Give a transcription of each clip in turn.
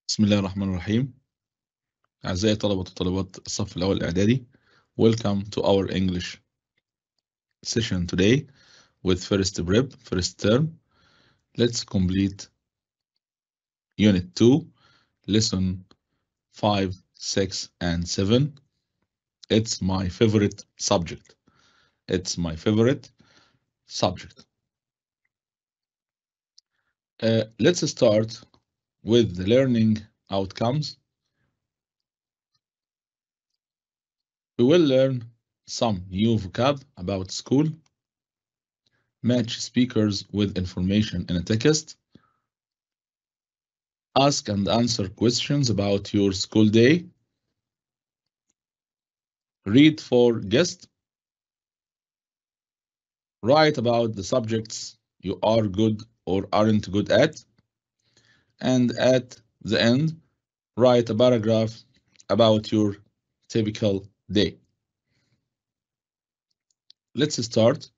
بسم الله الرحمن الرحيم. أعزائي طلبة وطالبات الصف الأول الإعدادي. Welcome to our English session today with first term. Let's complete Unit 2, Lesson 5, 6, and 7. It's my favorite subject. It's my favorite subject. Let's start with the learning outcomes. We will learn some new vocab about school, match speakers with information in a text, ask and answer questions about your school day, read for guests, write about the subjects you are good or aren't good at, and at the end, write a paragraph about your typical day. Let's start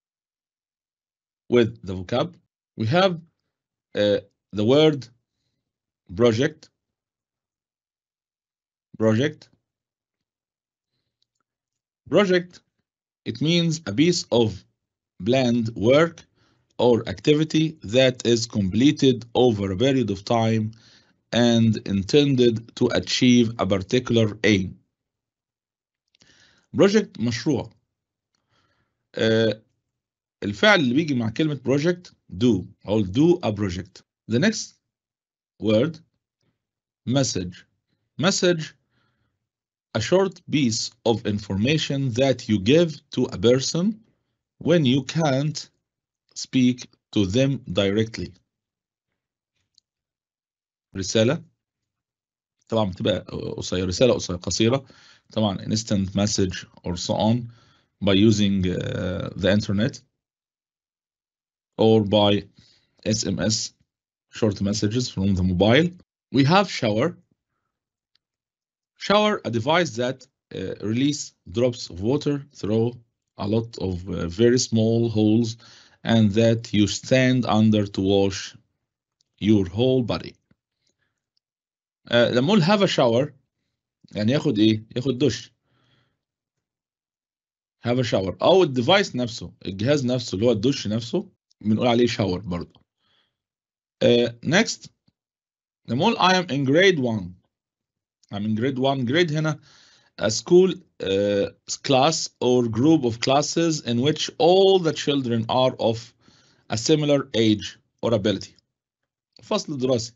with the vocab. We have the word project. Project. Project, it means a piece of planned work or activity that is completed over a period of time and intended to achieve a particular aim. Project مشروع. الفعل اللي بيجي مع كلمة project do أو do a project. The next word message. Message, a short piece of information that you give to a person when you can't speak to them directly. رسالة طبعا بتبقى قصيرة، رسالة قصيرة طبعا instant message or so on by using the internet or by SMS, short messages from the mobile. We have shower. Shower, a device that release drops of water through a lot of very small holes and that you stand under to wash your whole body. لما نقول have a shower يعني ياخد ايه؟ ياخد دش. have a shower او الديفايس نفسه، الجهاز نفسه اللي هو الدش نفسه بنقول عليه shower برضه. Next لما نقول I am in grade 1. I'm in grade 1. grade هنا a school class or group of classes in which all the children are of a similar age or ability. فصل دراسي.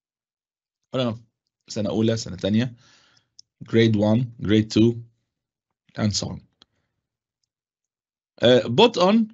سنة أولى، سنة تانية، grade 1, grade 2, and so on. Put on,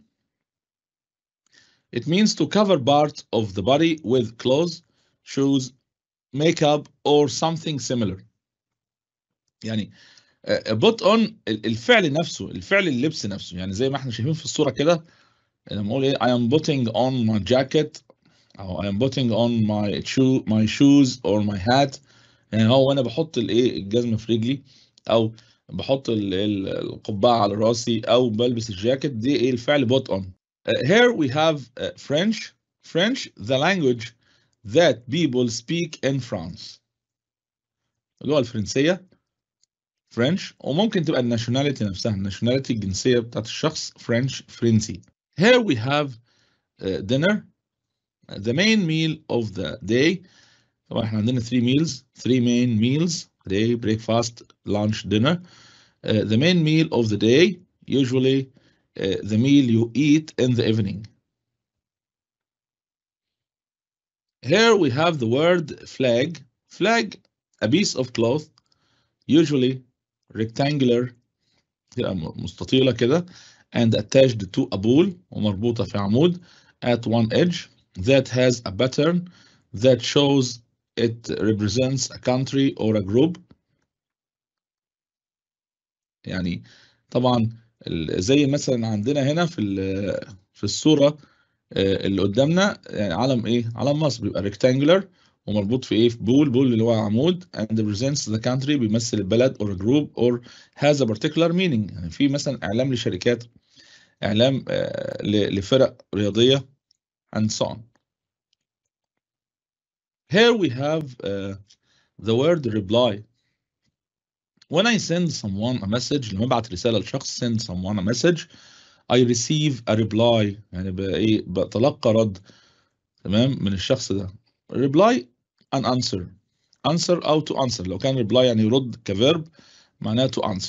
it means to cover part of the body with clothes, shoes, makeup, or something similar. يعني put on الفعل نفسه، الفعل اللبس نفسه، يعني زي ما احنا شايفين في الصورة كده لما اقول ايه I am putting on my jacket او I am putting on my shoes or my hat. يعني هو انا بحط الايه الجزمة في رجلي او بحط القبعة على راسي او بلبس الجاكيت، دي ايه الفعل put on. Here we have French. French, the language that people speak in France. اللغة الفرنسية French، وممكن تبقى الناشوناليتي نفسها، الناشوناليتي الجنسية بتاعت الشخص French فرنسي. Here we have dinner, the main meal of the day. طبعا احنا عندنا 3 main meals a day: breakfast, lunch, dinner. The main meal of the day, usually the meal you eat in the evening. Here we have the word flag. Flag, a piece of cloth, usually rectangular، مستطيلة كده، and attached to a pole، ومربوطة في عمود at one edge, that has a pattern that shows it represents a country or a group. يعني طبعا زي مثلا عندنا هنا في الصورة اللي قدامنا، يعني علم ايه؟ علم مصر بيبقى rectangular ومربوط في ايه؟ في بول اللي هو عمود، and represents the country، بيمثل البلد or a group or has a particular meaning. يعني في مثلا اعلام لشركات، اعلام لفرق رياضية and so on. Here we have the word reply. When I send someone a message، لما ابعت رسالة لشخص، send someone a message، I receive a reply، يعني بتلقى رد، تمام، من الشخص ده. reply an answer، answer أو to answer. لو كان reply يعني يرد كverb معناه to answer.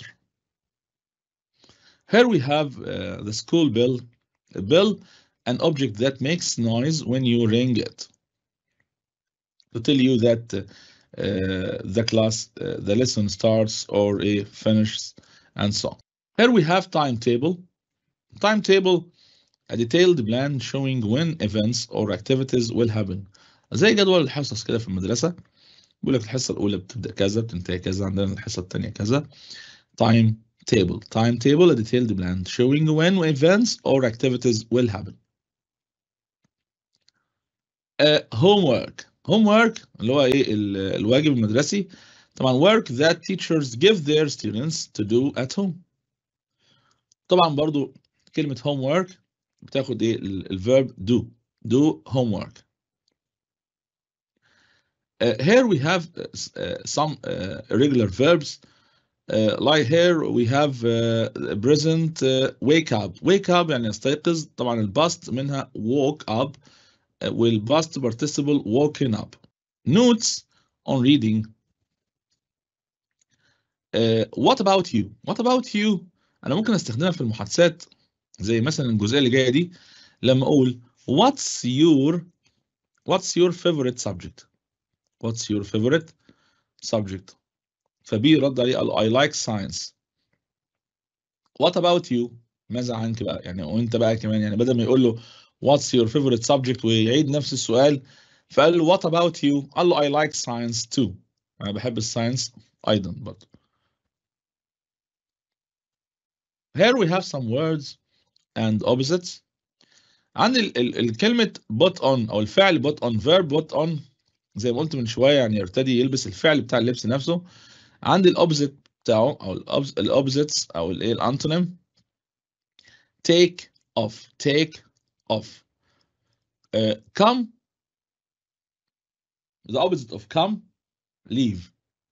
Here we have the school bell. A bell, an object that makes noise when you ring it, to tell you that the class, the lesson starts or finishes, and so on. Here we have timetable. Timetable, a detailed plan showing when events or activities will happen. زي جدول الحصص كده في المدرسة، بيقول لك الحصة الأولى بتبدأ كذا، بتنتهي كذا، عندنا الحصة الثانية كذا. Timetable. Timetable, a detailed plan showing when events or activities will happen. Homework. Homework اللي هو الواجب المدرسي. طبعا work that teachers give their students to do at home. طبعا برضو كلمة homework بتاخد الverb do homework. Here we have some irregular verbs. Like here we have present wake up. Wake up يعني يستيقظ. طبعا الباست منها woke up والpast participle woken up. Notes on reading. What about you? What about you? أنا ممكن أستخدمها في المحادثات زي مثلا الجزئية اللي جاية دي لما أقول what's your favorite subject? What's your favorite subject? فبي رد عليه قال I like science. What about you? ماذا عنك بقى؟ يعني وأنت بقى كمان، يعني بدل ما يقول له what's your favorite subject ويعيد نفس السؤال، فقال له what about you؟ قال له I like science too. أنا بحب الساينس أيضا برضه. Here we have some words and opposites. عندي الكلمة put on أو الفعل put on، verb put on زي ما قلت من شوية يعني يرتدي، يلبس الفعل بتاع اللبس نفسه. عندي الopposite بتاعه أو الopposites أو الأنتونيم take off. take off. Come, the opposite of come leave.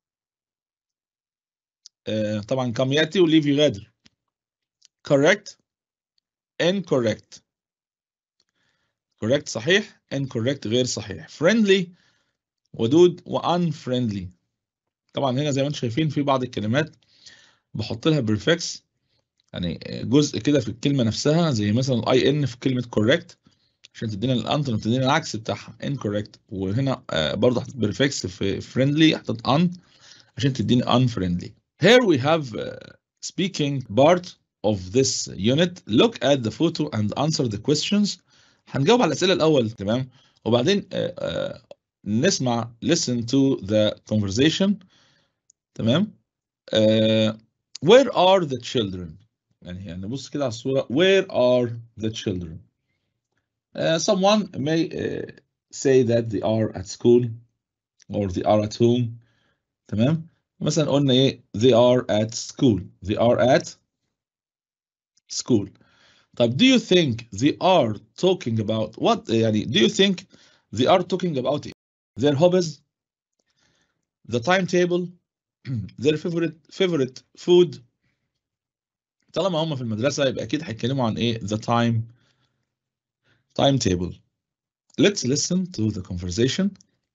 طبعا come يأتي و leave يغادر. correct incorrect. correct صحيح، incorrect غير صحيح. friendly ودود و unfriendly. طبعا هنا زي ما انتم شايفين في بعض الكلمات بحط لها prefix، يعني جزء كده في الكلمة نفسها، زي مثلا in في كلمة correct عشان تدينا الانتونيم، تدينا العكس بتاعها incorrect. وهنا برضه حطيت prefix في friendly، حطيت un عشان تديني unfriendly. Here we have speaking part of this unit. Look at the photo and answer the questions. هنجاوب على الأسئلة الأول، تمام، وبعدين نسمع listen to the conversation، تمام. Where are the children؟ يعني نبص كده على الصورة. Where are the children؟ Someone may say that they are at school or they are at home، تمام. مثلا قلنا ايه they are at school. they are at school. طب do you think they are talking about what؟ يعني do you think they are talking about their hobbies, the timetable, their favorite food؟ طالما هم في المدرسة يبقى أكيد هيتكلموا عن إيه؟ the timetable. Let's listen to the conversation.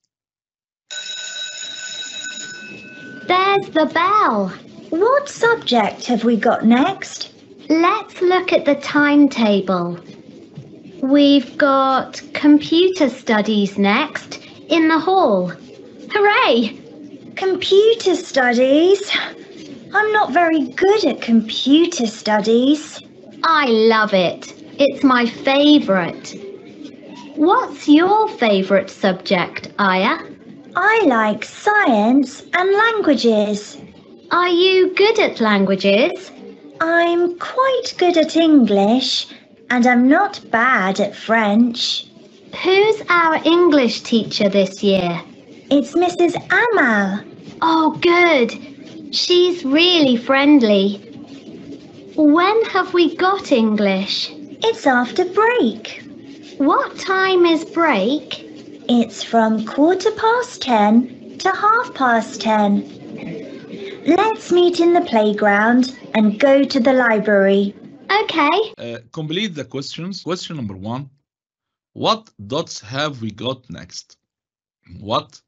There's the bell. What subject have we got next? Let's look at the timetable. We've got computer studies next in the hall. Hooray! Computer studies? I'm not very good at computer studies. I love it. It's my favourite. What's your favourite subject, Aya? I like science and languages. Are you good at languages? I'm quite good at English, and I'm not bad at French. Who's our English teacher this year? It's Mrs. Amal. Oh, good. She's really friendly. When have we got English? It's after break. What time is break? It's from 10:15 to 10:30. Let's meet in the playground and go to the library. Okay. Complete the questions. Question number 1. What dots have we got next? What?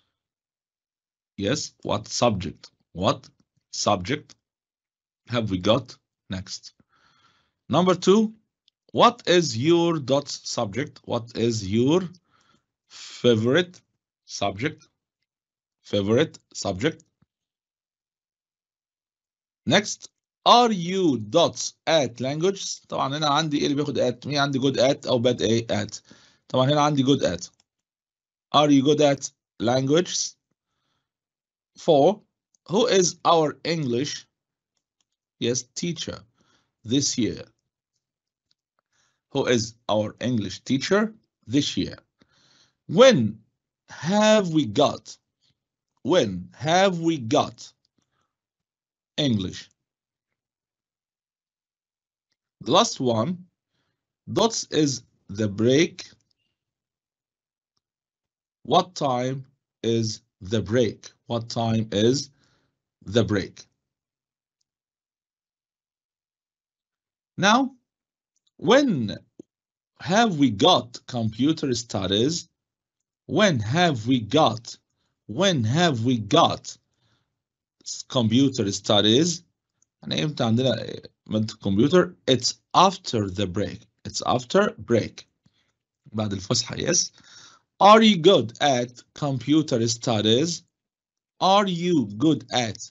Yes, what subject? What subject have we got next? Number 2. What is your dots subject? What is your favorite subject? Favorite subject. Next, are you dots at languages؟ طبعا هنا عندي ايه اللي بياخد at؟ مين عندي good at او bad at؟ طبعا هنا عندي good at. Are you good at languages? 4. Who is our English? Yes, teacher this year. Who is our English teacher this year? When have we got English? The last one, dots is the break. What time is the break? What time is the break? Now, when have we got computer studies? When have we got computer studies? يعني امتى عندنا مادة الكمبيوتر؟ It's after the break. It's after break. بعد الفسحة. Yes. Are you good at computer studies? Are you good at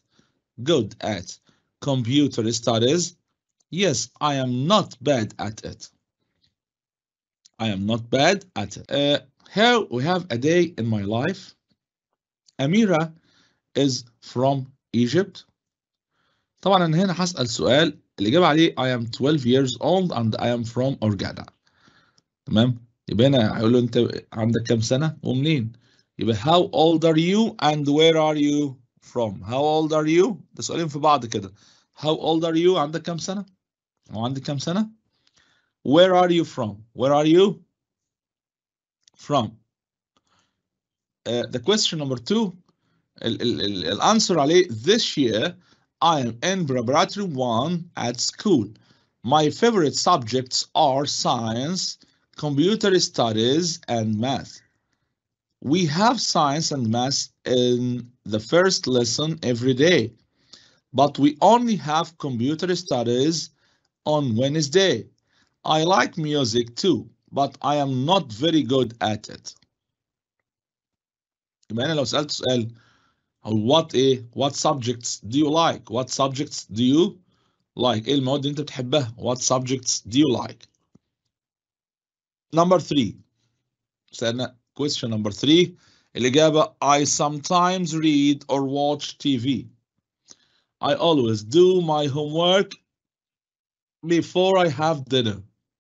computer studies? Yes, I am not bad at it. I am not bad at it. Here we have a day in my life. Amira is from Egypt. طبعا أنا هنا هسأل سؤال الإجابة عليه I am 12 years old and I am from Hurghada. تمام؟ يبقى هنا هيقول له أنت عندك كام سنة ومنين؟ يبقى how old are you and where are you from? How old are you؟ ده سؤالين في بعض كده. How old are you؟ عندك كام سنة؟ أو عندك كام سنة؟ Where are you from? Where are you from? The question number 2, الأنسر عليه this year I am in preparatory 1 at school. My favorite subjects are science, computer studies, and math. We have science and math in the first lesson every day, but we only have computer studies on Wednesday. I like music too, but I am not very good at it. يبقى أنا لو سألت سؤال what subjects do you like? What subjects do you like? ايه المواد اللي انت بتحبها? What subjects do you like? Number 3. سألنا question number 3. الإجابة I sometimes read or watch TV. I always do my homework before I have dinner.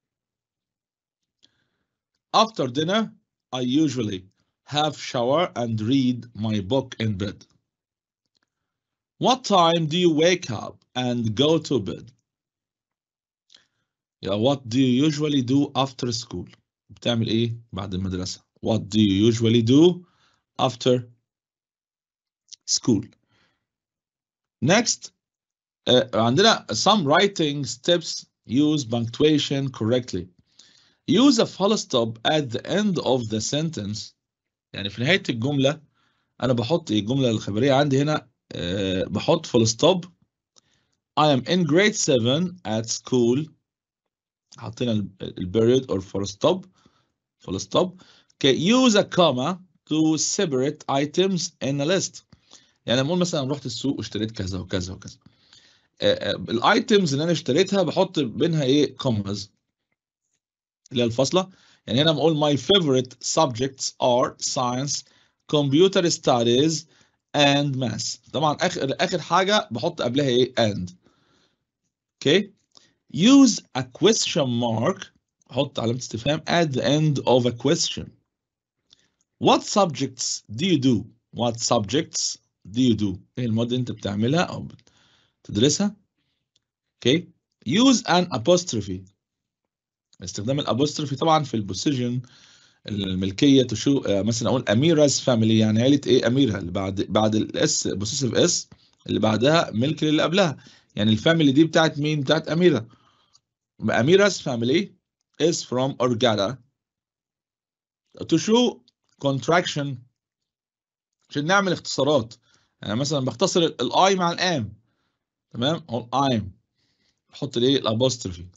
After dinner, I usually have shower and read my book in bed. What time do you wake up and go to bed? Yeah, what do you usually do after school? بتعمل ايه بعد المدرسة? What do you usually do after school? Next, عندنا some writing steps use punctuation correctly. Use a full stop at the end of the sentence. يعني في نهاية الجملة أنا بحط الجملة الخبرية عندي هنا بحط full stop. I am in grade 7 at school. حطينا period or full stop. Okay, use a comma to separate items in a list. يعني نقول مثلا رحت السوق واشتريت كذا وكذا وكذا. الايتمز اللي انا اشتريتها بحط بينها ايه commas اللي هي الفاصلة. يعني هنا بقول my favorite subjects are science, computer studies and math. طبعا اخر حاجة بحط قبلها ايه and. Okay. Use a question mark. حط علامة استفهام at the end of a question. What subjects do you do? What subjects do you do? ايه المواد اللي انت بتعملها او بتدرسها؟ Okay. Use an apostrophe. استخدام الابوستروفي طبعا في البوسيجن الملكيه تشو مثلا اقول اميرا's family، يعني عيله ايه؟ اميره، اللي بعد الاس بوسيسيف اس اللي بعدها ملك اللي قبلها، يعني الفاميلي دي بتاعت مين؟ بتاعت اميره. اميرا's family is from Hurghada. to show contraction عشان نعمل اختصارات، يعني مثلا بختصر الاي مع الام، تمام، اقول I'm، احط الايه؟ الابوستروفي.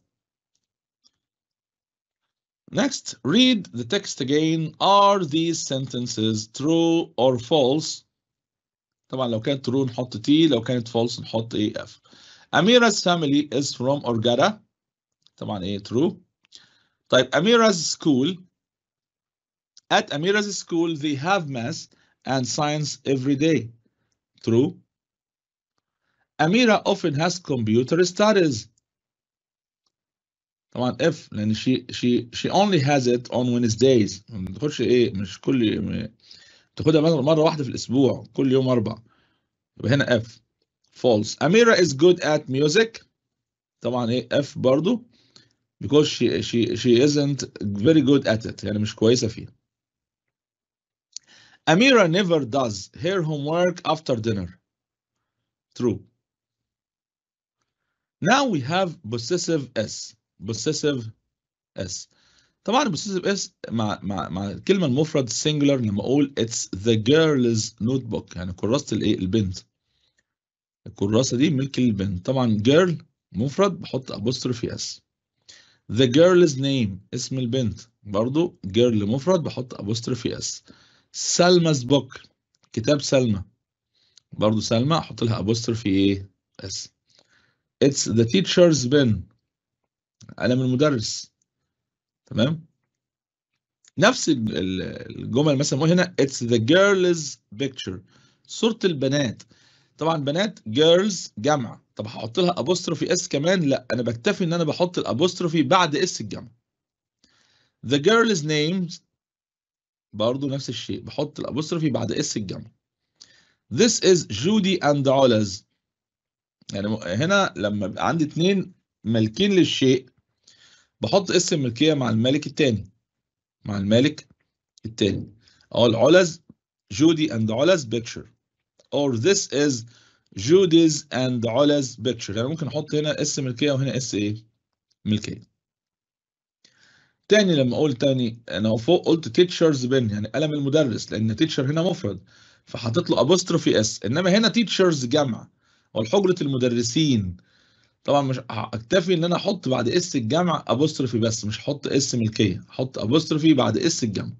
Next, read the text again. Are these sentences true or false? طبعا لو كانت true نحط T، لو كانت false نحط ايه؟ F. Amira's family is from Hurghada. طبعا ايه؟ true. طيب Amira's school. At Amira's school they have math and science every day. True. Amira often has computer studies. طبعا F، لان she only has it on Wednesdays. ما تاخدش ايه؟ مش كل تاخدها مرة واحدة في الأسبوع، كل يوم 4. يبقى هنا F. False. Amira is good at music. طبعا ايه؟ F برضو because she isn't very good at it، يعني مش كويسة فيها. Amira never does her homework after dinner. True. Now we have possessive S. possessive S. طبعا possessive S مع الكلمة المفرد singular، لما اقول it's the girl's notebook، يعني كراسة الايه؟ البنت. الكراسة دي ملك البنت. طبعا girl مفرد بحط apostrophe S. The girl's name اسم البنت، برضو girl مفرد بحط apostrophe S. سلمى's book كتاب سلمى، برضو سلمى احط لها apostrophe ايه؟ S. It's the teacher's pen قلم المدرس. تمام. نفس الجمل مثلا نقول هنا it's the girl's picture صورة البنات. طبعا بنات girls جمع، طب هحط لها apostrophe S كمان؟ لا، انا بكتفي ان انا بحط الابوستروفي بعد اس الجمع. The girl's names برضو نفس الشيء، بحط الابوستروفي بعد اس الجمع. This is Judy and Ola's. يعني هنا لما يبقى عندي 2 مالكين للشيء بحط اسم الملكية مع المالك الثاني، مع المالك الثاني. اقول Ola's Judy and Ola's picture، or this is Judy's and Ola's picture. يعني ممكن احط هنا اسم ملكية وهنا اس ايه؟ ملكية. تاني لما اقول تاني، انا فوق قلت teacher's pen يعني قلم المدرس، لان teacher هنا مفرد فحطيت له apostrophe s، انما هنا teachers جمع والحجرة المدرسين. طبعا مش اكتفي ان انا احط بعد اس الجمع apostrophe بس، مش هحط اس ملكية، احط apostrophe بعد اس الجمع.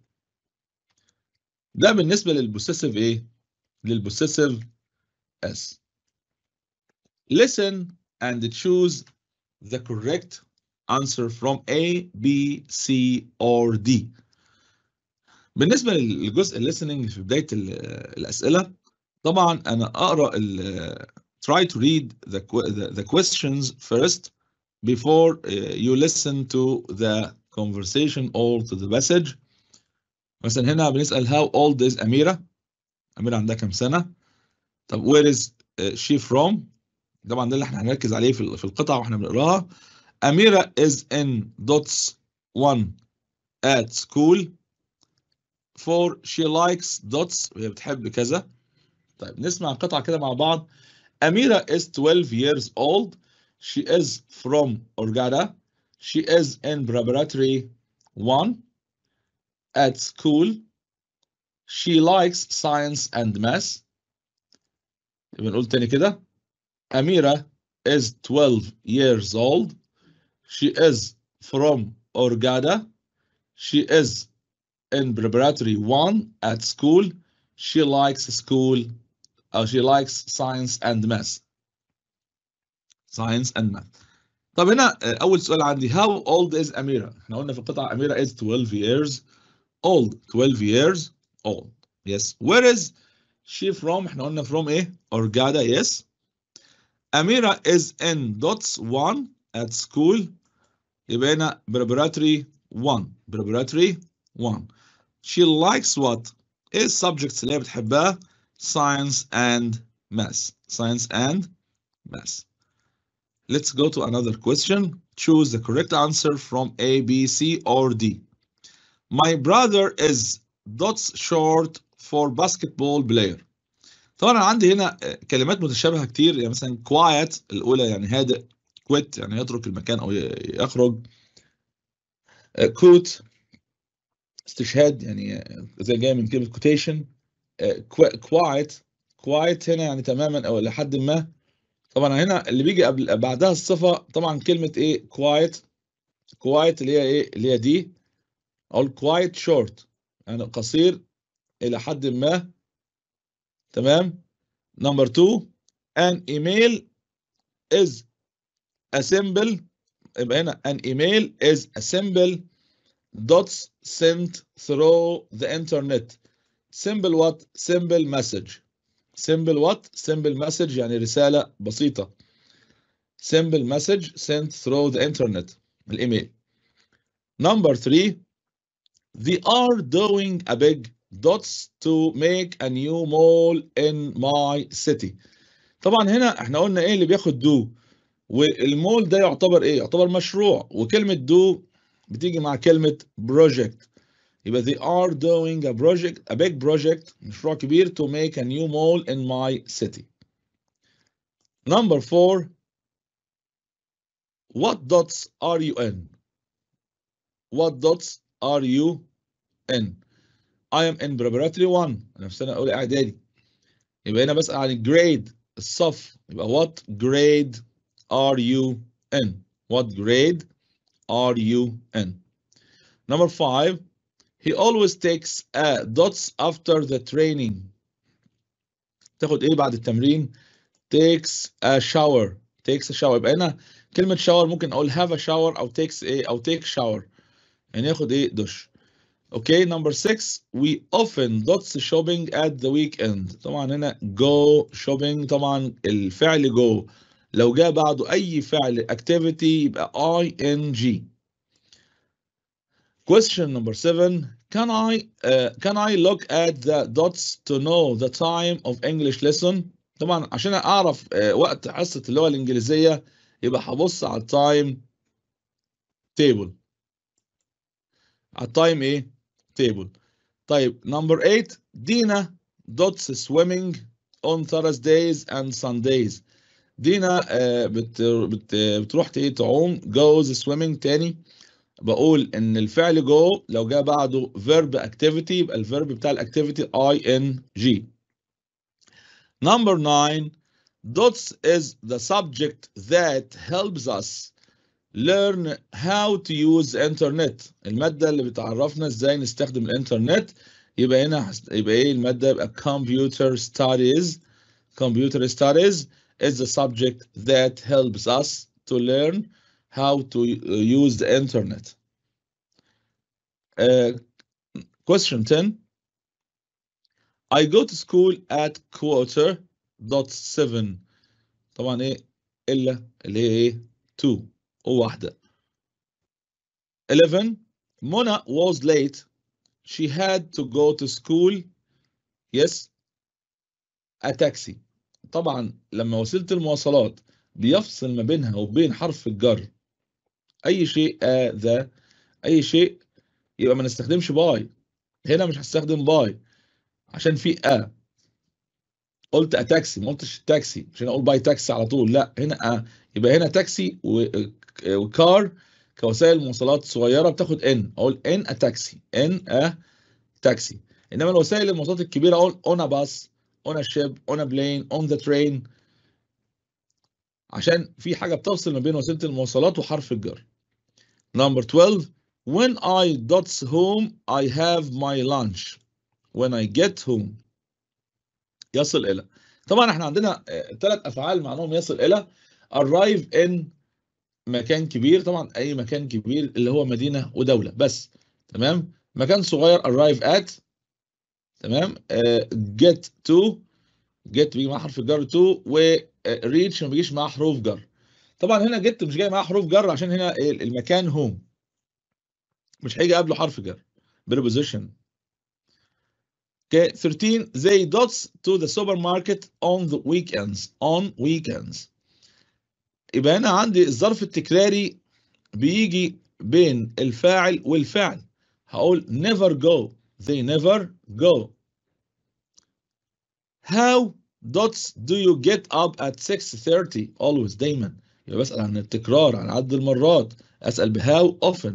ده بالنسبة للبوسيسيف ايه؟ للبوسيسيف s. Listen and choose the correct answer from A, B, C or D. بالنسبة للجزء listening في بداية الأسئلة، طبعا أنا أقرأ try to read the questions first before you listen to the conversation or to the message. مثلا هنا بنسأل how old is أميرة؟ أميرة عندها كام سنة؟ طب where is she from؟ طبعا ده اللي احنا هنركز عليه في القطعة واحنا بنقراها. أميرة is in dots 1 at school. 4 she likes dots، وهي بتحب كذا. طيب نسمع القطعة كده مع بعض. Amira is 12 years old. She is from Hurghada. She is in preparatory 1 at school. She likes science and math. بنقول تاني كده. Amira is 12 years old. She is from Hurghada. She is in preparatory 1 at school. She likes school. She likes science and math. Science and math. طب هنا أول سؤال عندي how old is أميرة؟ احنا قلنا في القطعة أميرة is 12 years old. 12 years old. Yes. Where is she from؟ احنا قلنا from إيه؟ Hurghada. Yes. أميرة is in dots 1 at school. يبقى هنا preparatory 1. Preparatory 1. She likes what؟ إيه السبجكتس اللي هي بتحبها؟ Science and math. Science and math. Let's go to another question. Choose the correct answer from A, B, C or D. My brother is dots short for basketball player. طبعا انا عندي هنا كلمات متشابهه كتير، يعني مثلا quiet الاولى يعني هادئ، quit يعني يترك المكان او يخرج، quote استشهاد يعني زي جاي من كلمه quotation، quiet هنا يعني تماما او لحد ما. طبعا هنا اللي بيجي قبل بعدها الصفه طبعا كلمه ايه quiet اللي هي ايه اللي هي دي، او quiet short يعني قصير الى حد ما. تمام. نمبر 2 an email is a symbol، يبقى هنا an email is a symbol dots sent through the internet. simple what? simple message. simple what? simple message يعني رسالة بسيطة. simple message sent through the internet الإيميل. number 3 they are doing a big dots to make a new mall in my city. طبعا هنا احنا قلنا ايه اللي بياخد do، والمول ده يعتبر ايه؟ يعتبر مشروع، وكلمة do بتيجي مع كلمة project. يبقى they are doing a big project مشروع كبير to make a new mall in my city. number 4 what dots are you in? what dots are you in? I am in preparatory 1، انا في سنة اولى اعدادي. يبقى هنا بسأل عن grade الصف، يبقى what grade are you in? what grade are you in? number 5 he always takes dots after the training. تاخد ايه بعد التمرين؟ takes a shower. يبقى هنا كلمة shower ممكن اقول have a shower او takes ايه او take shower يعني ياخد ايه دش. اوكي. number 6 we often dots shopping at the weekend. طبعا هنا go shopping، طبعا الفعل go لو جاء بعده اي فعل activity يبقى ing. question number 7 can I look at the dots to know the time of English lesson. طبعا عشان اعرف وقت حصة اللغة الانجليزية يبقى هبص على التايم تيبل. ايه تيبل. طيب number 8 دينا dots swimming on Thursdays and Sundays. دينا بتروح تعوم goes swimming. تاني بقول ان الفعل go لو جاء بعده verb activity يبقى الفيرب بتاع الاكتيفيتي ing. number 9 dots is the subject that helps us learn how to use the internet. المادة اللي بتعرفنا ازاي نستخدم الانترنت. يبقى هنا يبقى ايه المادة؟ يبقى computer studies. computer studies is the subject that helps us to learn how to use the internet. Question 10 I go to school at 7:15. طبعا ايه الا اللي هي ايه 2 وواحدة. 11 Mona was late. She had to go to school. Yes a taxi. طبعا لما وسيلة المواصلات بيفصل ما بينها وبين حرف الجر اي شيء ذا اي شيء يبقى ما نستخدمش باي. هنا مش هستخدم باي عشان في قلت تاكسي، ما قلتش تاكسي عشان اقول باي تاكسي على طول، لا هنا يبقى هنا تاكسي وكار كوسائل مواصلات صغيره بتاخد ان، اقول ان تاكسي تاكسي. انما الوسائل المواصلات الكبيره اقول اون باص اون شيب اون بلين اون ذا ترين عشان في حاجه بتفصل ما بين وسيله المواصلات وحرف الجر. number 12 when I dots home I have my lunch. when I get home يصل الى. طبعا احنا عندنا 3 افعال معناهم يصل الى. arrive in مكان كبير، طبعا اي مكان كبير اللي هو مدينه ودوله بس. تمام. مكان صغير arrive at. تمام. get to بيجي مع حرف الجر to، و reach ما بيجيش مع حروف جر. طبعا هنا get مش جاي معاه حروف جر عشان هنا المكان home مش هيجي قبله حرف جر preposition. Okay, 13 they dots to the supermarket on the weekends. يبقى هنا عندي الظرف التكراري بيجي بين الفاعل والفعل. هقول never go. They never go. How dots do you get up at 6:30 always دايما؟ يبقى بسأل عن التكرار، عن عدد المرات. أسأل ب how often.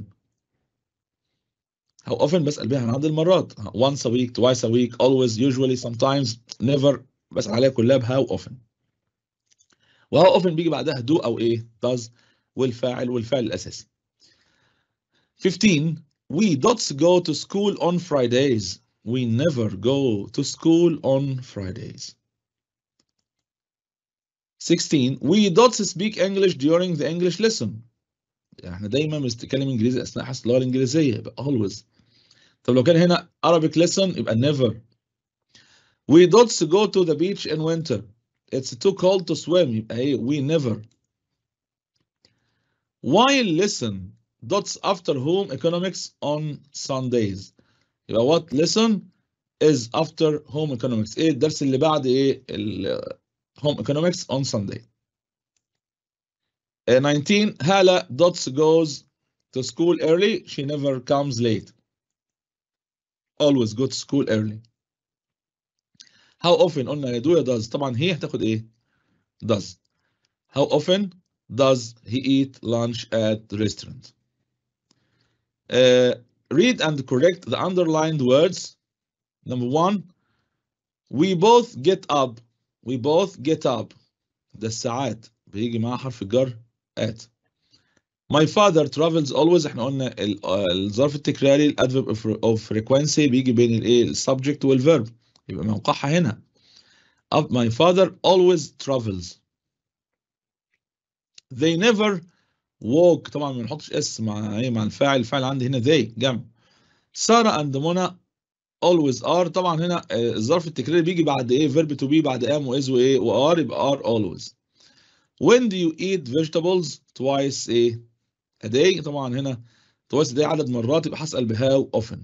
How often بسأل بها عن عدد المرات. Once a week, twice a week, always, usually, sometimes, never. بسأل عليها كلها ب how often. و how often بيجي بعدها do أو إيه؟ does والفاعل الأساسي. 15. We dots go to school on Fridays. We never go to school on Fridays. 16. We dots speak English during the English lesson. يعني احنا دايما بنتكلم انجليزي اثناء حصه اللغه الانجليزيه، يبقى always. طب لو كان هنا Arabic lesson يبقى never. We dots go to the beach in winter. It's too cold to swim. يبقى ايه؟ we never. While lesson dots after home economics on Sundays. يبقى what lesson is after home economics؟ ايه الدرس اللي بعد ايه home economics on Sunday. 19. Hala dots goes to school early. She never comes late. Always go to school early. How often قلنا يا do يا does. طبعا هي هتاخد ايه؟ does. How often does he eat lunch at the restaurant? Read and correct the underlined words. Number 1. We both get up. We both get up. ده الساعات بيجي معاه حرف الجر at. My father travels always. احنا قلنا الظرف التكراري الادفرب of frequency بيجي بين الايه السبجكت والفيرب، يبقى موقعها هنا. My father always travels. They never walk. طبعا ما بنحطش اس مع ايه مع الفاعل عندي هنا they جمع. سارة and منى always are. طبعا هنا الظرف التكراري بيجي بعد ايه verb to be بعد am و is وايه و are، يبقى are always. When do you eat vegetables twice a day؟ طبعا هنا twice a day عدد مرات، يبقى هسأل ب how often.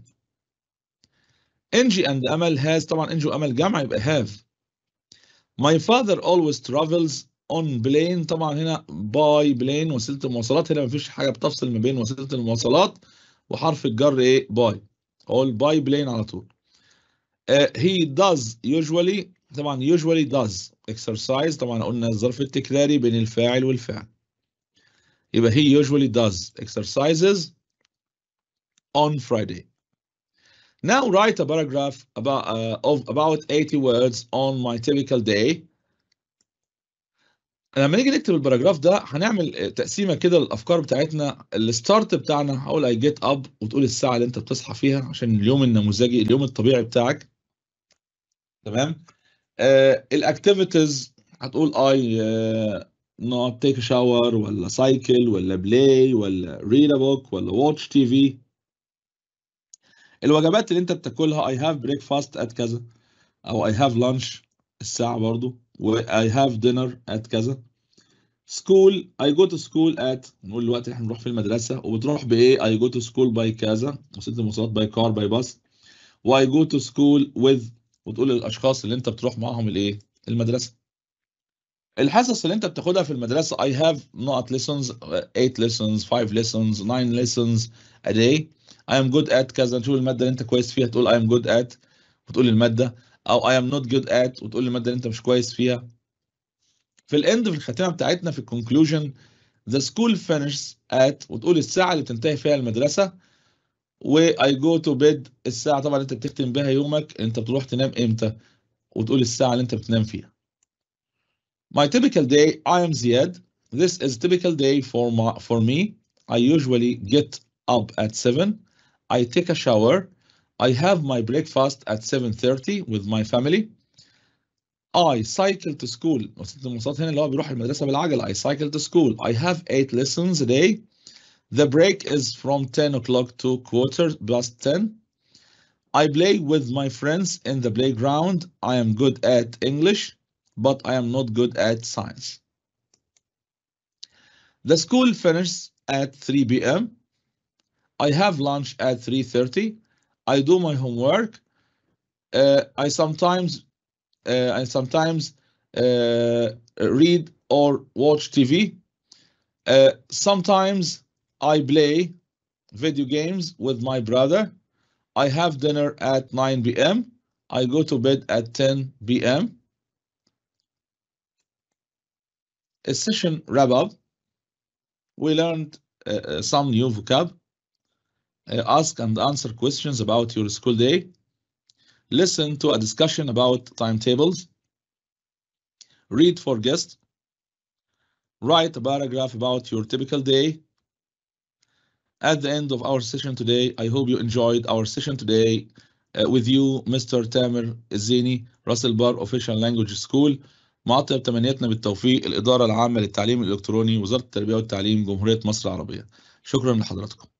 Angie and أمل has. طبعا Angie وأمل جمع يبقى have. My father always travels on plane. طبعا هنا by plane وسيلة المواصلات، هنا مفيش حاجة بتفصل ما بين وسيلة المواصلات وحرف الجر ايه by. all by plane على طول. He does usually. طبعا usually does exercise. طبعا قلنا الظرف التكراري بين الفاعل والفعل، يبقى he usually does exercises on Friday. Now write a paragraph of about 80 words on my typical day. لما نيجي نكتب الباراجراف ده هنعمل تقسيمه كده للافكار بتاعتنا. الستارت بتاعنا هقول I get up وتقول الساعه اللي انت بتصحى فيها عشان اليوم النموذجي اليوم الطبيعي بتاعك. تمام. الاكتيفيتيز هتقول I not take a shower ولا cycle ولا play ولا read a book ولا watch TV. الوجبات اللي انت بتاكلها I have breakfast at كذا، او I have lunch الساعة برضو، و I have dinner at كذا. school I go to school at، نقول الوقت اللي احنا بنروح في المدرسة، وبتروح بايه I go to school by كذا، وسيلة المواصلات by car by bus، و I go to school with، وتقول الاشخاص اللي انت بتروح معاهم الايه المدرسة. الحصص اللي انت بتاخدها في المدرسة I have not lessons 8 lessons 5 lessons 9 lessons a day. I am good at كذا، نشوف المادة اللي انت كويس فيها تقول I am good at وتقول المادة، او I am not good at وتقول المادة اللي انت مش كويس فيها. في الاند في الختامة بتاعتنا في الكونكلوجن the school finishes at وتقول الساعة اللي بتنتهي فيها المدرسة، و I go to bed الساعة طبعا انت بتختم بها يومك انت بتروح تنام امتى، وتقول الساعة اللي انت بتنام فيها. My typical day I am Ziad. This is typical day for me. I usually get up at 7. I take a shower. I have my breakfast at 7:30 with my family. I cycle to school. وسيلة المواصلات هنا اللي هو بيروح المدرسة بالعجلة. I cycle to school. I have 8 lessons a day. The break is from 10 o'clock to 10:15. I play with my friends in the playground. I am good at English, but I am not good at science. The school finishes at 3 p.m. I have lunch at 3:30. I do my homework. I sometimes read or watch TV. Sometimes I play video games with my brother. I have dinner at 9 p.m. I go to bed at 10 p.m. A session wrap up. We learned some new vocab. Ask and answer questions about your school day. Listen to a discussion about timetables. Read for guests. Write a paragraph about your typical day. At the end of our session today, I hope you enjoyed our session today with you, Mr. Tamer الزيني, راسل بار Official Language School. معطب تمنياتنا بالتوفيق الإدارة العامة للتعليم الإلكتروني، وزارة التربية والتعليم، جمهورية مصر العربية. شكرا لحضراتكم.